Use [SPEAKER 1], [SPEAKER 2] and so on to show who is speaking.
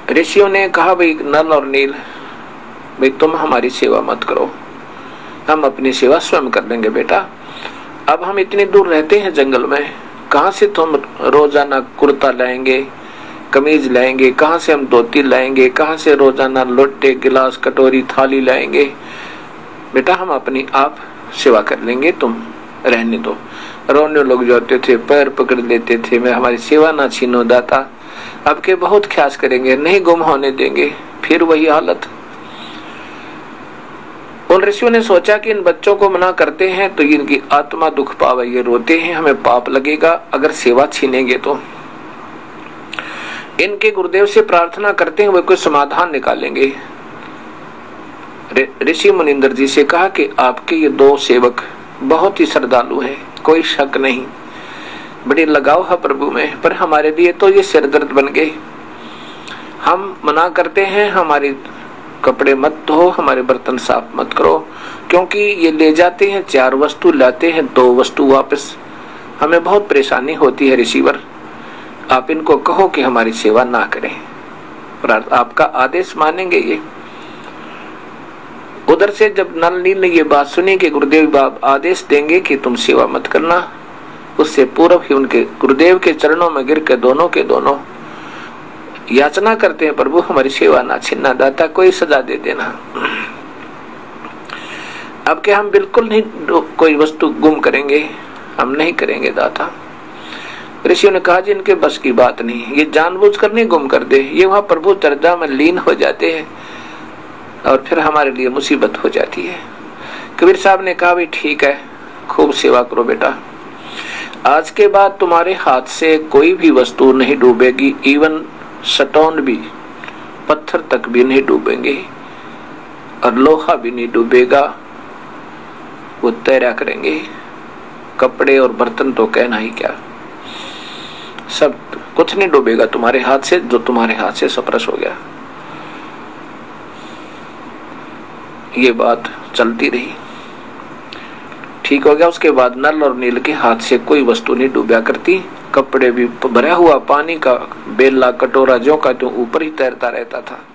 [SPEAKER 1] ऋषियों ने कहा, भाई नल और नील, भाई तुम हमारी सेवा मत करो, हम अपनी सेवा स्वयं कर लेंगे बेटा। अब हम इतनी दूर रहते हैं जंगल में, कहाँ से तुम रोजाना कुर्ता लाएंगे, कमीज लाएंगे, कहाँ से हम धोती लाएंगे, कहाँ से रोजाना लोटे गिलास कटोरी थाली लाएंगे। बेटा हम अपनी आप सेवा कर लेंगे, तुम रहने दो। रोने लोग जाते थे, पैर पकड़ लेते थे, मैं हमारी सेवा ना छीनो दाता, अब के बहुत ख्यास करेंगे, नहीं गुम होने देंगे। फिर वही हालत। उन ऋषियों ने सोचा कि इन बच्चों को मना करते हैं तो इनकी आत्मा दुख पावे, ये रोते हैं, हमें पाप लगेगा अगर सेवा छीनेंगे तो। इनके गुरुदेव से प्रार्थना करते हैं वे कोई समाधान निकालेंगे। ऋषि मुनिंदर जी से कहा कि आपके ये दो सेवक बहुत ही श्रद्धालु हैं, कोई शक नहीं, बड़ी लगाव है प्रभु में, पर हमारे लिए तो ये सिरदर्द बन गए। हम मना करते हैं, हमारी कपड़े मत धो, हमारे बर्तन साफ मत करो, क्योंकि ये ले जाते हैं 4 वस्तु, लाते हैं 2 वस्तु वापस, हमें बहुत परेशानी होती है ऋषिवर। आप इनको कहो कि हमारी सेवा ना करें, और आपका आदेश मानेंगे ये। उधर से जब नल नील ने ये बात सुनी कि गुरुदेव बाब आदेश देंगे कि तुम सेवा मत करना, उससे पूर्व ही उनके गुरुदेव के चरणों में गिर के दोनों के दोनों याचना करते हैं, प्रभु हमारी सेवा ना छीनना दाता, कोई सजा दे देना। अब क्या हम बिल्कुल नहीं कोई वस्तु गुम करेंगे, हम नहीं करेंगे दाता। ऋषियों ने कहा जी इनके बस की बात नहीं, ये जानबूझकर नहीं गुम कर दे, ये वहां प्रभु चर्चा में लीन हो जाते हैं और फिर हमारे लिए मुसीबत हो जाती है। कबीर साहब ने कहा भाई ठीक है, खूब सेवा करो बेटा, आज के बाद तुम्हारे हाथ से कोई भी वस्तु नहीं डूबेगी, इवन स्टोन भी, पत्थर तक भी नहीं डूबेंगे और लोहा भी नहीं डूबेगा, वो तैरा करेंगे। कपड़े और बर्तन तो कहना ही क्या, सब कुछ नहीं डूबेगा तुम्हारे हाथ से, जो तुम्हारे हाथ से सप्रश हो गया। ये बात चलती रही, ठीक हो गया। उसके बाद नल और नील के हाथ से कोई वस्तु नहीं डूबा करती, कपड़े भी भरा हुआ पानी का बेला कटोरा जो का जो ऊपर ही तैरता रहता था।